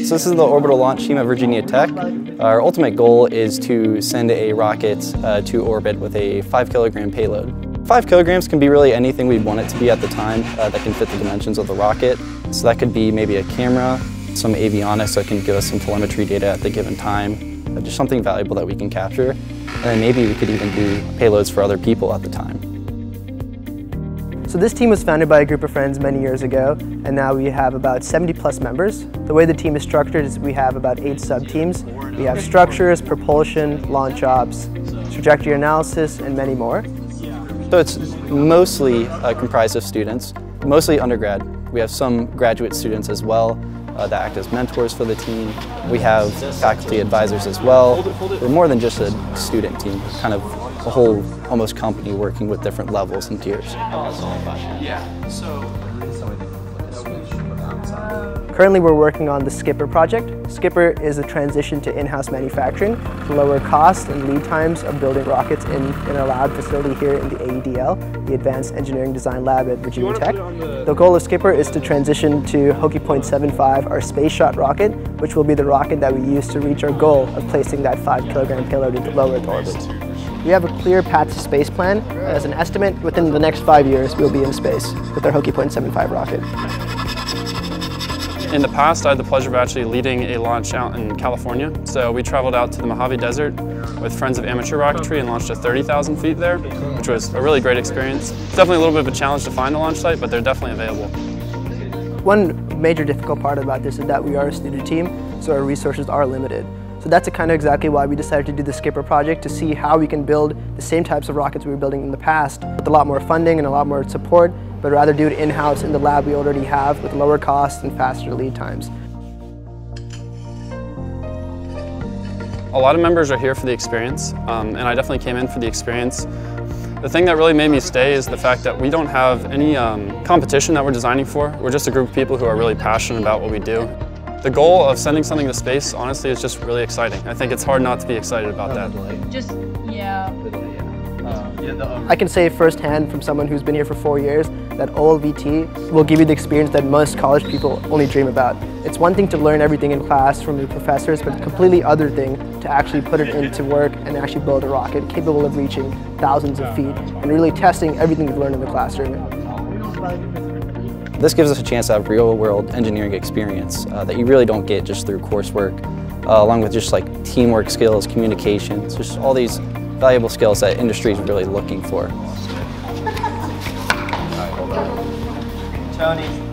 So this is the Orbital Launch Team at Virginia Tech. Our ultimate goal is to send a rocket to orbit with a 5 kilogram payload. 5 kilograms can be really anything we want it to be at the time that can fit the dimensions of the rocket. So that could be maybe a camera, some avionics that can give us some telemetry data at the given time, just something valuable that we can capture. And then maybe we could even do payloads for other people at the time. So this team was founded by a group of friends many years ago, and now we have about 70 plus members. The way the team is structured is we have about 8 sub-teams. We have structures, propulsion, launch ops, trajectory analysis, and many more. So it's mostly comprised of students, mostly undergrad. We have some graduate students as well that act as mentors for the team. We have faculty advisors as well. We're more than just a student team, kind of a whole almost company working with different levels and tiers. Currently we're working on the Skipper project. Skipper is a transition to in-house manufacturing to lower costs and lead times of building rockets in our lab facility here in the AEDL, the Advanced Engineering Design Lab at Virginia Tech. The goal of Skipper is to transition to Hoki Point 75, our space shot rocket, which will be the rocket that we use to reach our goal of placing that 5 kilogram payload into low Earth orbit. We have a clear path to space plan. As an estimate, within the next 5 years, we'll be in space with our Hoki Point 75 rocket. In the past, I had the pleasure of actually leading a launch out in California. So we traveled out to the Mojave Desert with Friends of Amateur Rocketry and launched at 30,000 feet there, which was a really great experience. It's definitely a little bit of a challenge to find a launch site, but they're definitely available. One major difficult part about this is that we are a student team, so our resources are limited. So that's kind of exactly why we decided to do the Skipper project, to see how we can build the same types of rockets we were building in the past with a lot more funding and a lot more support, but rather do it in-house in the lab we already have with lower costs and faster lead times. A lot of members are here for the experience, and I definitely came in for the experience. The thing that really made me stay is the fact that we don't have any competition that we're designing for. We're just a group of people who are really passionate about what we do. The goal of sending something to space, honestly, is just really exciting. I think it's hard not to be excited about that. I can say firsthand from someone who's been here for 4 years that OLVT will give you the experience that most college people only dream about. It's one thing to learn everything in class from your professors, but it's a completely other thing to actually put it into work and actually build a rocket capable of reaching thousands of feet and really testing everything you've learned in the classroom. This gives us a chance to have real-world engineering experience that you really don't get just through coursework, along with just like teamwork skills, communications, just all these valuable skills that industry is really looking for. Tony.